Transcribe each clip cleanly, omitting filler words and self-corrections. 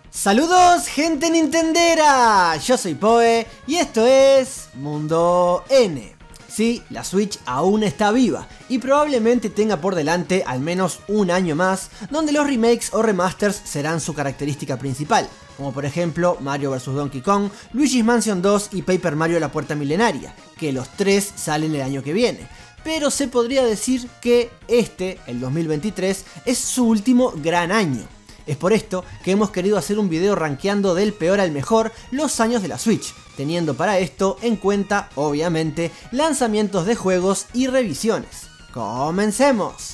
Saludos gente nintendera, yo soy Poe y esto es Mundo N. Sí, la Switch aún está viva y probablemente tenga por delante al menos un año más donde los remakes o remasters serán su característica principal, como por ejemplo Mario vs Donkey Kong, Luigi's Mansion 2 y Paper Mario La Puerta Milenaria, que los tres salen el año que viene. Pero se podría decir que el 2023, es su último gran año. Es por esto que hemos querido hacer un video rankeando del peor al mejor los años de la Switch, teniendo para esto en cuenta, obviamente, lanzamientos de juegos y revisiones. ¡Comencemos!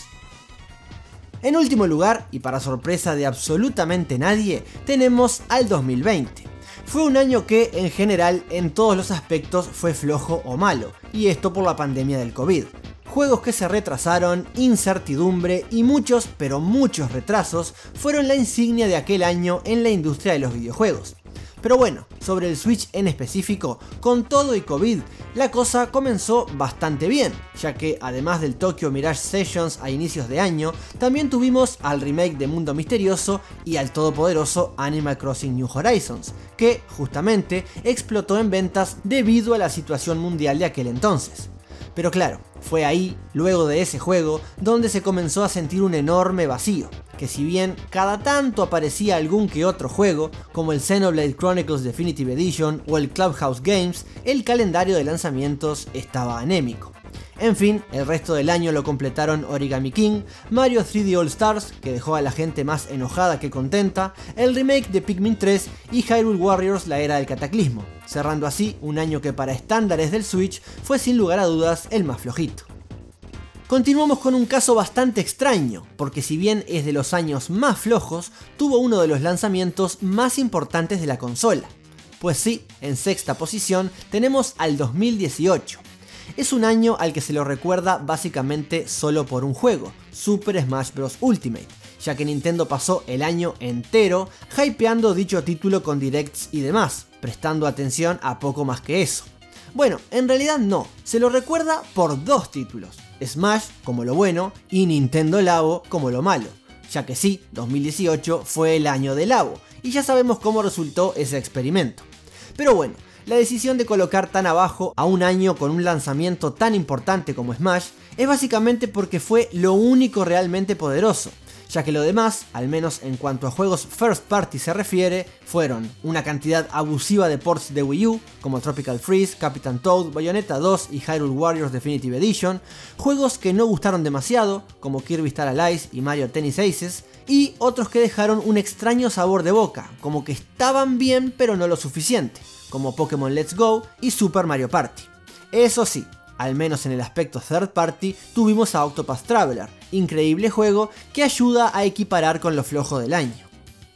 En último lugar, y para sorpresa de absolutamente nadie, tenemos al 2020. Fue un año que, en general, en todos los aspectos fue flojo o malo, y esto por la pandemia del COVID. Juegos que se retrasaron, incertidumbre y muchos, pero muchos retrasos fueron la insignia de aquel año en la industria de los videojuegos. Pero bueno, sobre el Switch en específico, con todo y COVID, la cosa comenzó bastante bien, ya que además del Tokyo Mirage Sessions a inicios de año, también tuvimos al remake de Mundo Misterioso y al todopoderoso Animal Crossing New Horizons, que justamente explotó en ventas debido a la situación mundial de aquel entonces. Pero claro, fue ahí, luego de ese juego, donde se comenzó a sentir un enorme vacío, que si bien cada tanto aparecía algún que otro juego, como el Xenoblade Chronicles Definitive Edition o el Clubhouse Games, el calendario de lanzamientos estaba anémico. En fin, el resto del año lo completaron Origami King, Mario 3D All Stars, que dejó a la gente más enojada que contenta, el remake de Pikmin 3 y Hyrule Warriors La Era del Cataclismo, cerrando así un año que para estándares del Switch fue sin lugar a dudas el más flojito. Continuamos con un caso bastante extraño, porque si bien es de los años más flojos, tuvo uno de los lanzamientos más importantes de la consola. Pues sí, en sexta posición tenemos al 2018. Es un año al que se lo recuerda básicamente solo por un juego, Super Smash Bros. Ultimate, ya que Nintendo pasó el año entero hypeando dicho título con directs y demás, prestando atención a poco más que eso. Bueno, en realidad no, se lo recuerda por dos títulos, Smash como lo bueno y Nintendo Labo como lo malo, ya que sí, 2018 fue el año del Labo, y ya sabemos cómo resultó ese experimento. Pero bueno, la decisión de colocar tan abajo a un año con un lanzamiento tan importante como Smash es básicamente porque fue lo único realmente poderoso, ya que lo demás, al menos en cuanto a juegos first party se refiere, fueron una cantidad abusiva de ports de Wii U, como Tropical Freeze, Captain Toad, Bayonetta 2 y Hyrule Warriors Definitive Edition, juegos que no gustaron demasiado, como Kirby Star Allies y Mario Tennis Aces, y otros que dejaron un extraño sabor de boca, como que estaban bien pero no lo suficiente, como Pokémon Let's Go y Super Mario Party. Eso sí, al menos en el aspecto third party, tuvimos a Octopath Traveler, increíble juego que ayuda a equiparar con lo flojo del año.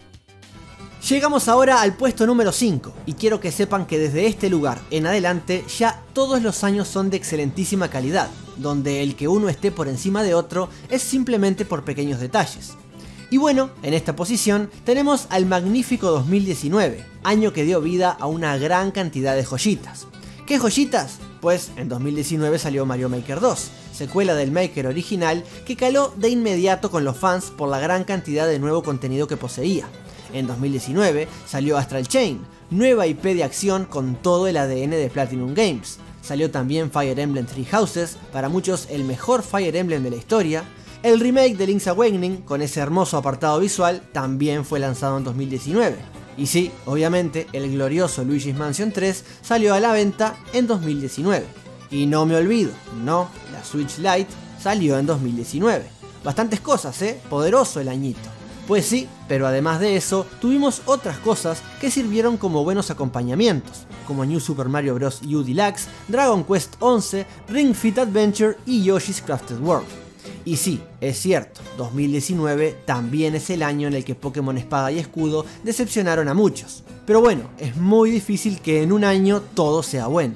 Llegamos ahora al puesto número 5, y quiero que sepan que desde este lugar en adelante ya todos los años son de excelentísima calidad, donde el que uno esté por encima de otro es simplemente por pequeños detalles. Y bueno, en esta posición tenemos al magnífico 2019, año que dio vida a una gran cantidad de joyitas. ¿Qué joyitas? Pues en 2019 salió Mario Maker 2, secuela del Maker original que caló de inmediato con los fans por la gran cantidad de nuevo contenido que poseía. En 2019 salió Astral Chain, nueva IP de acción con todo el ADN de Platinum Games. Salió también Fire Emblem Three Houses, para muchos el mejor Fire Emblem de la historia. El remake de Link's Awakening, con ese hermoso apartado visual, también fue lanzado en 2019. Y sí, obviamente, el glorioso Luigi's Mansion 3 salió a la venta en 2019. Y no me olvido, no, la Switch Lite salió en 2019. Bastantes cosas, poderoso el añito. Pues sí, pero además de eso, tuvimos otras cosas que sirvieron como buenos acompañamientos, como New Super Mario Bros. U Deluxe, Dragon Quest 11, Ring Fit Adventure y Yoshi's Crafted World. Y sí, es cierto, 2019 también es el año en el que Pokémon Espada y Escudo decepcionaron a muchos. Pero bueno, es muy difícil que en un año todo sea bueno.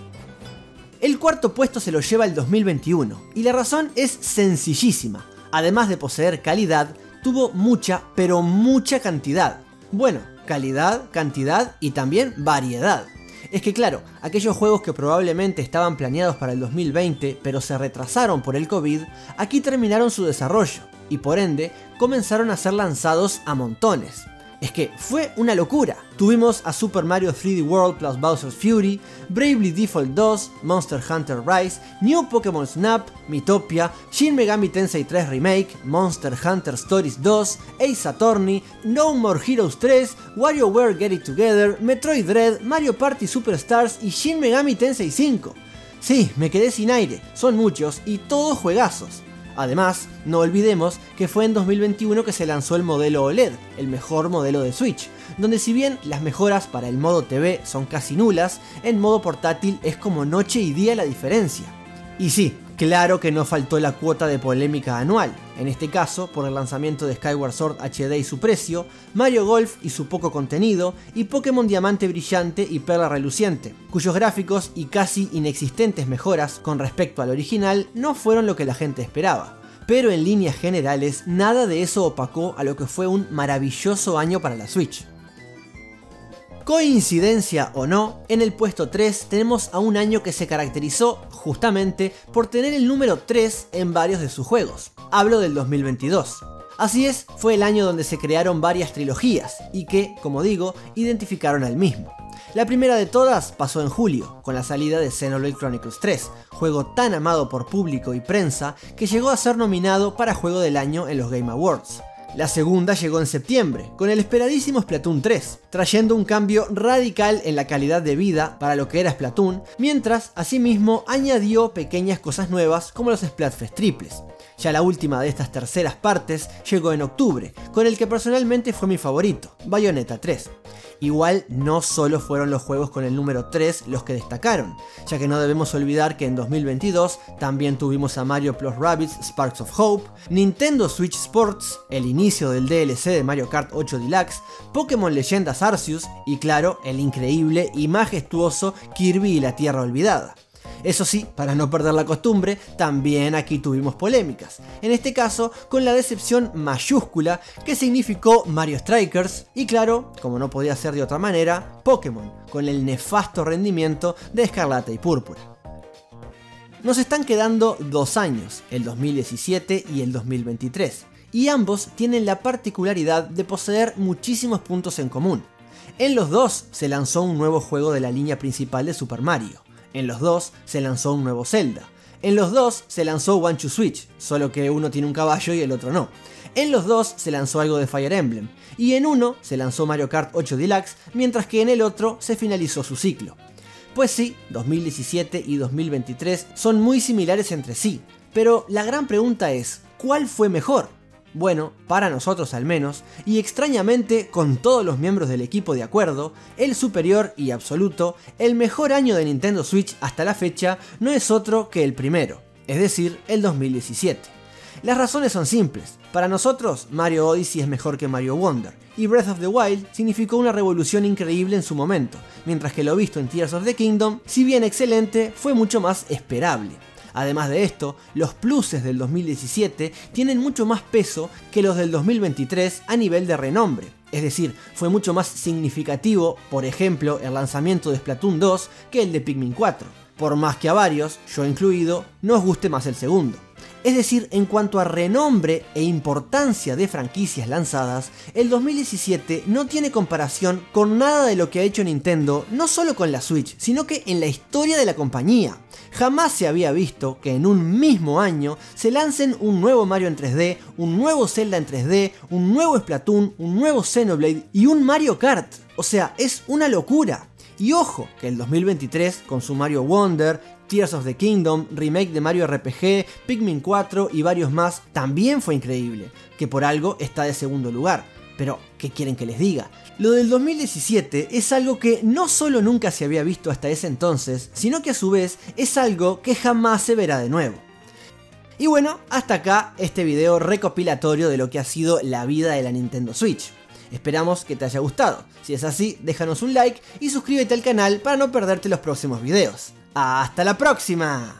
El cuarto puesto se lo lleva el 2021, y la razón es sencillísima. Además de poseer calidad, tuvo mucha, pero mucha cantidad. Bueno, calidad, cantidad y también variedad. Es que claro, aquellos juegos que probablemente estaban planeados para el 2020 pero se retrasaron por el COVID, aquí terminaron su desarrollo y por ende comenzaron a ser lanzados a montones. Es que fue una locura. Tuvimos a Super Mario 3D World plus Bowser's Fury, Bravely Default 2, Monster Hunter Rise, New Pokémon Snap, Miitopia, Shin Megami Tensei 3 Remake, Monster Hunter Stories 2, Ace Attorney, No More Heroes 3, WarioWare Get It Together, Metroid Dread, Mario Party Superstars y Shin Megami Tensei 5. Sí, me quedé sin aire, son muchos y todos juegazos. Además, no olvidemos que fue en 2021 que se lanzó el modelo OLED, el mejor modelo de Switch, donde si bien las mejoras para el modo TV son casi nulas, en modo portátil es como noche y día la diferencia. Y sí, claro que no faltó la cuota de polémica anual, en este caso por el lanzamiento de Skyward Sword HD y su precio, Mario Golf y su poco contenido, y Pokémon Diamante Brillante y Perla Reluciente, cuyos gráficos y casi inexistentes mejoras con respecto al original no fueron lo que la gente esperaba. Pero en líneas generales, nada de eso opacó a lo que fue un maravilloso año para la Switch. Coincidencia o no, en el puesto 3 tenemos a un año que se caracterizó justamente por tener el número 3 en varios de sus juegos. Hablo del 2022. Así es, fue el año donde se crearon varias trilogías y que, como digo, identificaron al mismo. La primera de todas pasó en julio, con la salida de Xenoblade Chronicles 3, juego tan amado por público y prensa que llegó a ser nominado para Juego del Año en los Game Awards. La segunda llegó en septiembre, con el esperadísimo Splatoon 3, trayendo un cambio radical en la calidad de vida para lo que era Splatoon, mientras asimismo añadió pequeñas cosas nuevas como los Splatfest triples. Ya la última de estas terceras partes llegó en octubre, con el que personalmente fue mi favorito, Bayonetta 3. Igual no solo fueron los juegos con el número 3 los que destacaron, ya que no debemos olvidar que en 2022 también tuvimos a Mario + Rabbids Sparks of Hope, Nintendo Switch Sports, el inicio del DLC de Mario Kart 8 Deluxe, Pokémon Leyendas Arceus y claro, el increíble y majestuoso Kirby y la Tierra Olvidada. Eso sí, para no perder la costumbre, también aquí tuvimos polémicas, en este caso con la decepción mayúscula que significó Mario Strikers y claro, como no podía ser de otra manera, Pokémon, con el nefasto rendimiento de Escarlata y Púrpura. Nos están quedando 2 años, el 2017 y el 2023, y ambos tienen la particularidad de poseer muchísimos puntos en común. En los dos se lanzó un nuevo juego de la línea principal de Super Mario. En los dos se lanzó un nuevo Zelda. En los dos se lanzó One to Switch, solo que uno tiene un caballo y el otro no. En los dos se lanzó algo de Fire Emblem, y en uno se lanzó Mario Kart 8 Deluxe, mientras que en el otro se finalizó su ciclo. Pues sí, 2017 y 2023 son muy similares entre sí, pero la gran pregunta es, ¿cuál fue mejor? Bueno, para nosotros al menos, y extrañamente con todos los miembros del equipo de acuerdo, el superior y absoluto, el mejor año de Nintendo Switch hasta la fecha no es otro que el primero, es decir, el 2017. Las razones son simples, para nosotros Mario Odyssey es mejor que Mario Wonder, y Breath of the Wild significó una revolución increíble en su momento, mientras que lo visto en Tears of the Kingdom, si bien excelente, fue mucho más esperable. Además de esto, los pluses del 2017 tienen mucho más peso que los del 2023 a nivel de renombre. Es decir, fue mucho más significativo, por ejemplo, el lanzamiento de Splatoon 2 que el de Pikmin 4. Por más que a varios, yo incluido, nos guste más el segundo. Es decir, en cuanto a renombre e importancia de franquicias lanzadas, el 2017 no tiene comparación con nada de lo que ha hecho Nintendo, no solo con la Switch, sino que en la historia de la compañía. Jamás se había visto que en un mismo año se lancen un nuevo Mario en 3D, un nuevo Zelda en 3D, un nuevo Splatoon, un nuevo Xenoblade y un Mario Kart. O sea, es una locura. Y ojo, que el 2023, con su Mario Wonder, Tears of the Kingdom, remake de Mario RPG, Pikmin 4 y varios más, también fue increíble, que por algo está de segundo lugar. Pero, ¿qué quieren que les diga? Lo del 2017 es algo que no solo nunca se había visto hasta ese entonces, sino que a su vez es algo que jamás se verá de nuevo. Y bueno, hasta acá este video recopilatorio de lo que ha sido la vida de la Nintendo Switch. Esperamos que te haya gustado. Si es así, déjanos un like y suscríbete al canal para no perderte los próximos videos. ¡Hasta la próxima!